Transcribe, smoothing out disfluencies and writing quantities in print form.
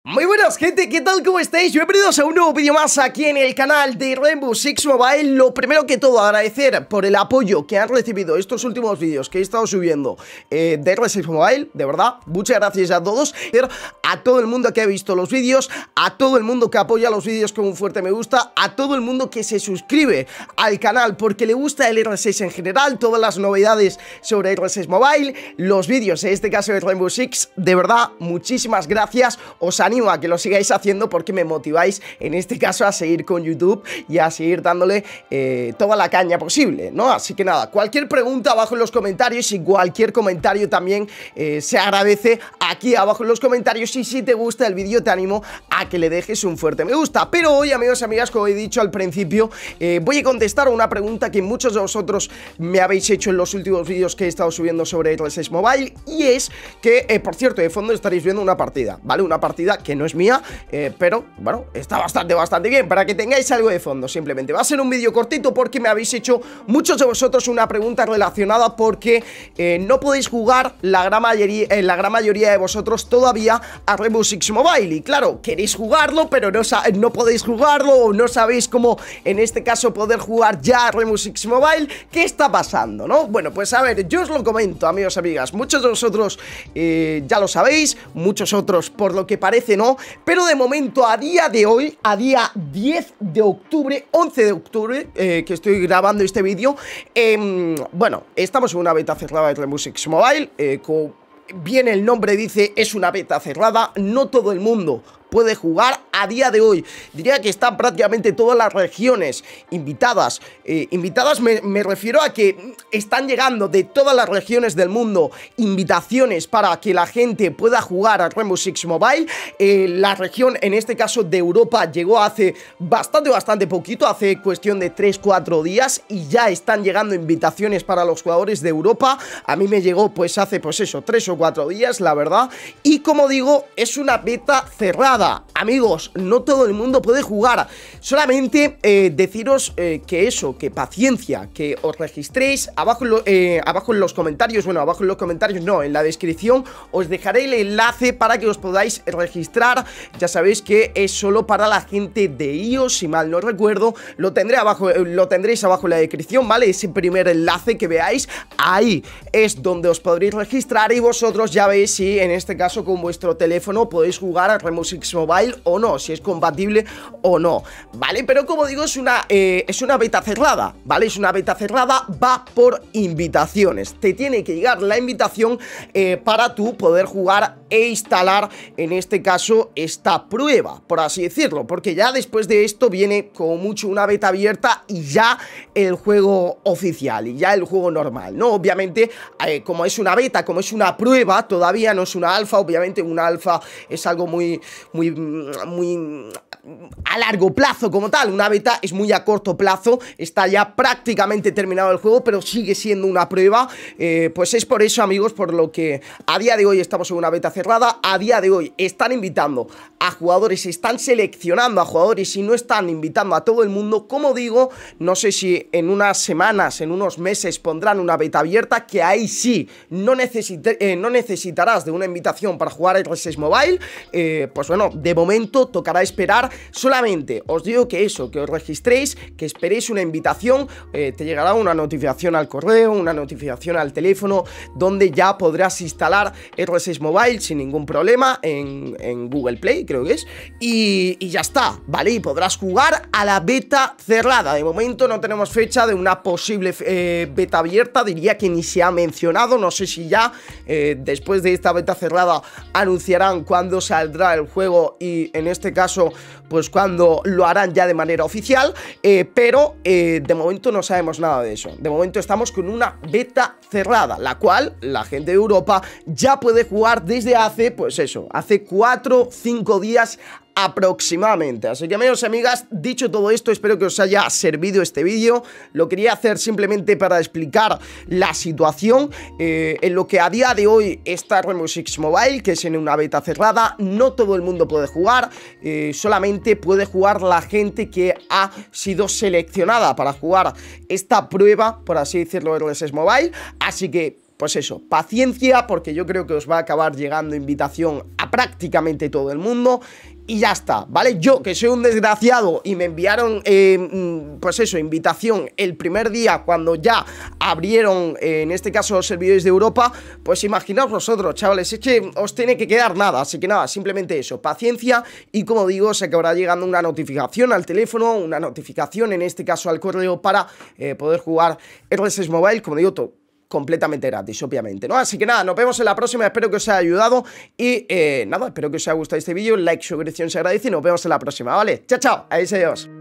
Muy buenas gente, ¿qué tal? ¿Cómo estáis? Bienvenidos a un nuevo vídeo más aquí en el canal de Rainbow Six Mobile. Lo primero que todo, agradecer por el apoyo que han recibido estos últimos vídeos que he estado subiendo de Rainbow Six Mobile. De verdad, muchas gracias a todos. A todo el mundo que ha visto los vídeos, a todo el mundo que apoya los vídeos con un fuerte me gusta, a todo el mundo que se suscribe al canal porque le gusta el R6 en general, todas las novedades sobre R6 Mobile, los vídeos, en este caso de Rainbow Six. De verdad, muchísimas gracias. Os animo a que lo sigáis haciendo porque me motiváis en este caso a seguir con YouTube y a seguir dándole toda la caña posible, ¿no? Así que nada, cualquier pregunta abajo en los comentarios y cualquier comentario también se agradece aquí abajo en los comentarios. Y si te gusta el vídeo te animo a que le dejes un fuerte me gusta. Pero hoy, amigos y amigas, como he dicho al principio, voy a contestar a una pregunta que muchos de vosotros me habéis hecho en los últimos vídeos que he estado subiendo sobre R6 Mobile, y es que, por cierto, de fondo estaréis viendo una partida, ¿vale? Una partida que no es mía, pero bueno, está bastante bien, para que tengáis algo de fondo. Simplemente va a ser un vídeo cortito porque me habéis hecho muchos de vosotros una pregunta relacionada porque no podéis jugar la gran mayoría de vosotros todavía a Rainbow Six Mobile. Y claro, queréis jugarlo, pero no podéis jugarlo, o no sabéis cómo en este caso poder jugar ya a Rainbow Six Mobile. ¿Qué está pasando, no? Bueno, pues a ver, yo os lo comento, amigos y amigas. Muchos de vosotros ya lo sabéis, muchos otros por lo que parece no, pero de momento, a día de hoy, a día 10 de octubre, 11 de octubre, que estoy grabando este vídeo, bueno, estamos en una beta cerrada de Rainbow Six Mobile. Como bien el nombre dice, es una beta cerrada, no todo el mundo puede jugar a día de hoy. Diría que están prácticamente todas las regiones invitadas. Invitadas me refiero a que están llegando de todas las regiones del mundo invitaciones para que la gente pueda jugar a Rainbow Six Mobile. La región, en este caso de Europa, llegó hace bastante poquito, hace cuestión de 3-4 días, y ya están llegando invitaciones para los jugadores de Europa. A mí me llegó pues hace pues eso, 3 o 4 días, la verdad. Y como digo, es una beta cerrada. Amigos, no todo el mundo puede jugar. Solamente deciros que paciencia, que os registréis abajo en los comentarios. Bueno, abajo en los comentarios no, en la descripción os dejaré el enlace para que os podáis registrar. Ya sabéis que es solo para la gente de iOS, si mal no recuerdo. Lo tendréis abajo en la descripción, ¿vale? Ese primer enlace que veáis, ahí es donde os podréis registrar y vosotros ya veis si en este caso con vuestro teléfono podéis jugar a Rainbow Six Mobile o no, si es compatible o no, ¿vale? Pero como digo, es una beta cerrada, ¿vale? Es una beta cerrada, va por invitaciones. Te tiene que llegar la invitación para tú poder jugar e instalar, en este caso, esta prueba, por así decirlo, porque ya después de esto viene como mucho una beta abierta y ya el juego oficial y ya el juego normal, ¿no? Obviamente, como es una beta, como es una prueba, todavía no es una alfa. Obviamente una alfa es algo muy a largo plazo como tal. Una beta es muy a corto plazo, está ya prácticamente terminado el juego, pero sigue siendo una prueba. Pues es por eso, amigos, por lo que a día de hoy estamos en una beta cerrada. A día de hoy están invitando a jugadores, están seleccionando a jugadores y no están invitando a todo el mundo. Como digo, no sé si en unas semanas, en unos meses pondrán una beta abierta, que ahí sí no necesitarás de una invitación para jugar a R6 Mobile. Pues bueno, de momento tocará esperar. Solamente os digo que eso, que os registréis, que esperéis una invitación. Te llegará una notificación al correo, una notificación al teléfono, donde ya podrás instalar R6 Mobile sin ningún problema en Google Play, creo que es, y ya está, ¿vale? Y podrás jugar a la beta cerrada. De momento no tenemos fecha de una posible beta abierta, diría que ni se ha mencionado. No sé si ya después de esta beta cerrada anunciarán cuándo saldrá el juego y en este caso pues cuando lo harán ya de manera oficial, pero de momento no sabemos nada de eso. De momento estamos con una beta cerrada, la cual la gente de Europa ya puede jugar desde hace, pues eso, hace 4-5 días aproximadamente. Así que, amigos y amigas, dicho todo esto, espero que os haya servido este vídeo. Lo quería hacer simplemente para explicar la situación en lo que a día de hoy está Rainbow Six Mobile, que es en una beta cerrada. No todo el mundo puede jugar, solamente puede jugar la gente que ha sido seleccionada para jugar esta prueba, por así decirlo, de R6 Mobile. Así que pues eso, paciencia, porque yo creo que os va a acabar llegando invitación a prácticamente todo el mundo. Y ya está, ¿vale? Yo, que soy un desgraciado y me enviaron, pues eso, invitación el primer día cuando ya abrieron, en este caso, los servidores de Europa, pues imaginaos vosotros, chavales, es que os tiene que quedar nada, así que nada, simplemente eso, paciencia y como digo, se acabará llegando una notificación al teléfono, una notificación, en este caso al correo, para poder jugar RSS Mobile, como digo, todo completamente gratis, obviamente, ¿no? Así que nada, nos vemos en la próxima, espero que os haya ayudado y nada, espero que os haya gustado este vídeo, like, suscripción se agradece y nos vemos en la próxima, ¿vale? Chao, chao, adiós.